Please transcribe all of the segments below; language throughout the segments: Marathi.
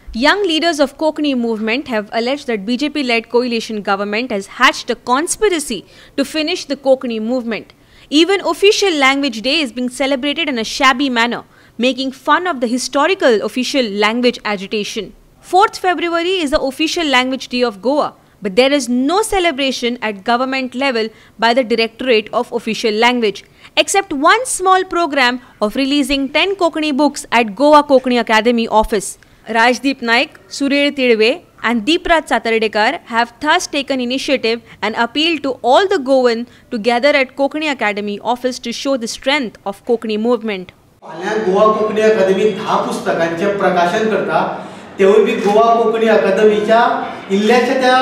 Young leaders of Konkani movement have alleged that BJP-led coalition government has hatched a conspiracy to finish the Konkani movement. Even official language day is being celebrated in a shabby manner, making fun of the historical official language agitation. 4th February is the official language day of Goa, but there is no celebration at government level by the Directorate of Official Language, except one small program of releasing 10 Konkani books at Goa Konkani Academy office. Rajdeep Naik, Surya Tidwe and Deepraj Satardekar have thus taken initiative and appealed to all the Goan to gather at Konkani Academy office to show the strength of Konkani movement. Goa Konkani अकादमी 10 पुस्तकांचे प्रकाशन करता तेवूय बी गोवा कोंकणी अकादमीच्या इल्ल्याच्या त्या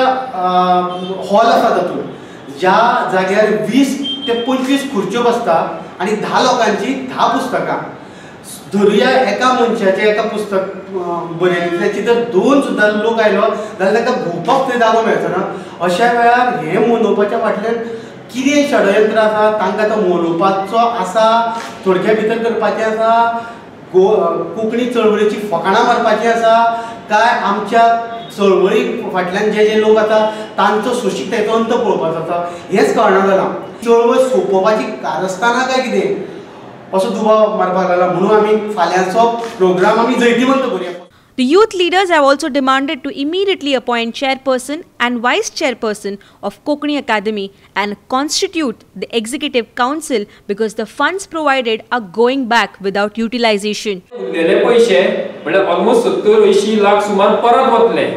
हॉल आसा तातूंत ज्या जाग्यार 20 ते 25 खुर्च्यो बसता आणि 10 लोकांची 10 पुस्तकां धरुया एका मनशाचे एका पुस्तक बरयल्ल्याची जर 2 सुद्दां लोक आयलो जाल्यार ताका घुवपाक थंय जागो मेळचो ना. अशा वेळार हे मनोवपाच्या फाटल्यान कितें षडयंत्र आसा तांकां तो मनोवपाचो आसा थोडक्या भितर करपाचें आसा कोंकणी चळवळीची फकाणां मारपाची आसा काय आमच्या चळवळी फाटल्यान जे लोक आसा तांचो सोशिकतायेचो अंत पळोवपाचो आसा हेंच कळना जालां. चळवळ सोंपोवपाची कारस्थानां काय कितें असो दुबाव मारपाक लागला म्हणून आमी फाल्यांचो प्रोग्राम आमी जैतिवंत करूया. The youth leaders have also demanded to immediately appoint chairperson and vice chairperson of Konkani Academy and constitute the executive council because the funds provided are going back without utilization. उरलेले पैसे म्हणजे ऑलमोस्ट 70-80 लाख सुमार परत वतले.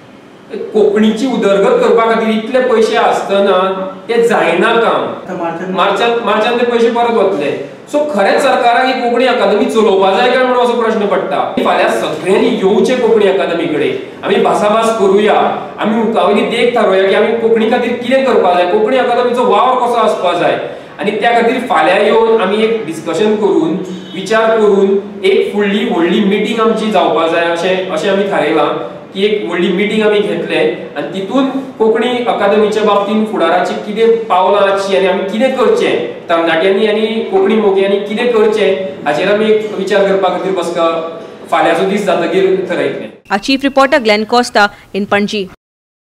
कोंकणीची उदरगत करपा खातीर इतले पैसे आसतना ते जायना काम मार्चान ते पैसे परत वतले. सो खरेच सरकाराक ही कोंकणी अकादमी चलोवपा जाय काय म्हणून असो प्रश्न पडटा. फाल्यां सगळ्यांनी येवचे कोंकणी अकादमी कडेन आमी भासाभास करूया आमी मुखावयली देख थारोवया की आमी कोंकणी खातीर कितें करपा जाय कोंकणी अकादमीचो वावर कसो आसपा जाय आनी त्या खातीर फाल्यां येवन आमी एक डिस्कशन करून विचार करून एक व्हडली मिटींग आमची जावपा जाय अशें आमी थारायलां की एक व्हडली मिटींग आमी घेतले आनी तितून कोंकणी अकादमीच्या बाबतीन फुडाराची कितें पावलां आसची आनी आमी कितें करचें तरणाट्यांनी आनी कोंकणी मोगयांनी कितें करचें हाचेर आमी एक विचार करपा खातीर बसका फाल्यांचो दीस जातकीर थारायतले. Our chief reporter Glenn Costa in Panji.